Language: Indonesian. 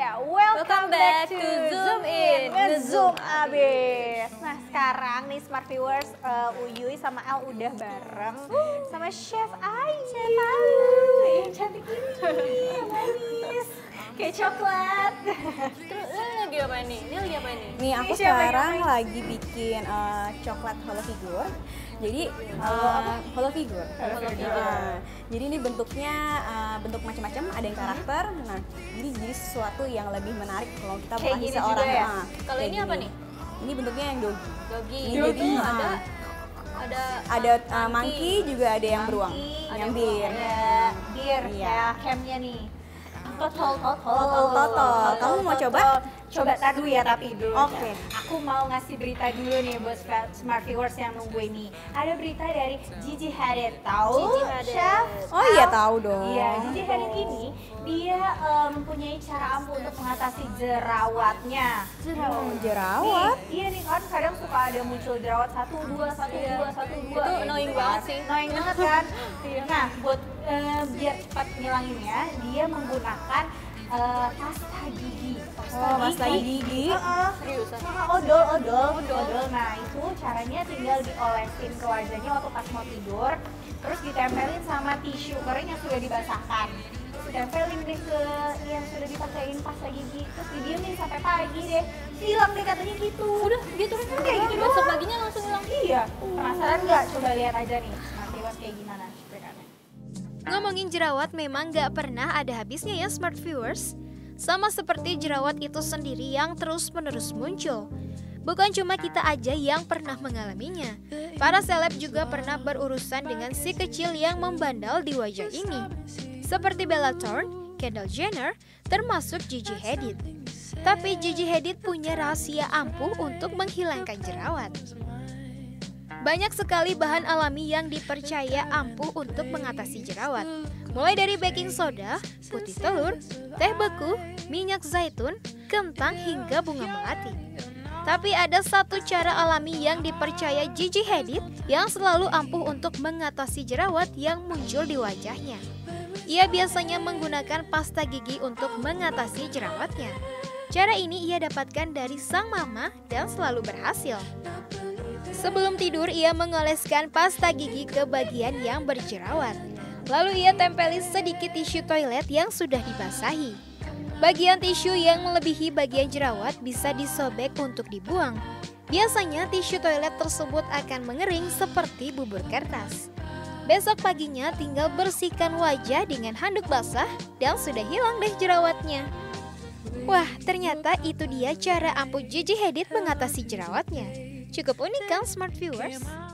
Welcome back to Zoom In, Ngezoom abis. Nah sekarang nih Smart Viewers, Uyuy sama El udah bareng sama Chef Ai. Chef Ai yang cantik ini, yang manis, kayak coklat. Terus lu lagi apa nih? Ini lagi apa nih? Nih aku Ini siapa yang sekarang main? lagi bikin coklat hollow figure. Jadi hollow figure. Jadi ini bentuknya bentuk macam-macam, ada yang karakter. Nah, jadi sesuatu yang lebih menarik kalau kita Kayak bukan gini seorang. juga ya? Kalau kayak ini apa gini. nih? Ini bentuknya yang dogi. Dogi. Ini Dogi jadi, ada Ada monkey juga ada yang beruang, yang bir. Ada bir, Iya. kayak campnya nih. Totol. Kamu mau coba? Coba tar dulu ya tapi dulu. Oke. Aku mau ngasih berita dulu nih buat Smart Viewers yang nunggu ini. Ada berita dari Gigi Hadid, tahu? Gigi Hadid. Chef? Oh iya tahu dong. Iya, Gigi Hadid ini dia mempunyai cara ampuh untuk mengatasi jerawatnya. Jerawat? Nih, iya nih kan kadang suka ada muncul jerawat 1, 2, 1, 2, 1, 2. Itu annoying banget sih. Annoying banget kan? Nah, buat biar cepat ngilanginnya, dia menggunakan pasta gigi. Pasta gigi. Seriusan? Odol. Nah, itu caranya tinggal diolesin ke wajahnya waktu pas mau tidur, terus ditempelin sama tisu kering yang sudah dibasahkan. Terus ditempelin deh ke yang sudah dipakein pasta gigi, terus didiemin sampai pagi deh. Hilang deh katanya gitu. Udah gitu Kayak doang. gitu Besok doang. paginya langsung hilang. Iya, penasaran nggak? Coba lihat aja nih, nanti pas kayak gimana ceritanya. Ngomongin jerawat memang gak pernah ada habisnya ya Smart Viewers. Sama seperti jerawat itu sendiri yang terus-menerus muncul. Bukan cuma kita aja yang pernah mengalaminya. Para seleb juga pernah berurusan dengan si kecil yang membandel di wajah ini. Seperti Bella Thorne, Kendall Jenner, termasuk Gigi Hadid. Tapi Gigi Hadid punya rahasia ampuh untuk menghilangkan jerawat. Banyak sekali bahan alami yang dipercaya ampuh untuk mengatasi jerawat. Mulai dari baking soda, putih telur, teh beku, minyak zaitun, kentang hingga bunga melati. Tapi ada satu cara alami yang dipercaya Gigi Hadid yang selalu ampuh untuk mengatasi jerawat yang muncul di wajahnya. Ia biasanya menggunakan pasta gigi untuk mengatasi jerawatnya. Cara ini ia dapatkan dari sang mama dan selalu berhasil. Sebelum tidur, ia mengoleskan pasta gigi ke bagian yang berjerawat. Lalu ia tempeli sedikit tisu toilet yang sudah dibasahi. Bagian tisu yang melebihi bagian jerawat bisa disobek untuk dibuang. Biasanya tisu toilet tersebut akan mengering seperti bubur kertas. Besok paginya tinggal bersihkan wajah dengan handuk basah dan sudah hilang deh jerawatnya. Wah, ternyata itu dia cara ampuh Gigi Hadid mengatasi jerawatnya. Cukup unik kan Smart Viewers?